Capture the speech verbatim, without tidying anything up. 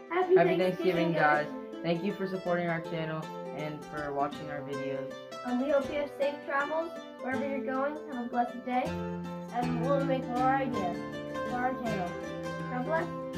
Happy, Happy Thanksgiving, Thanksgiving, guys. guys. Thank you for supporting our channel and for watching our videos. Um, we hope you have safe travels wherever you're going. Have a blessed day, and we'll make more ideas for our channel. God bless.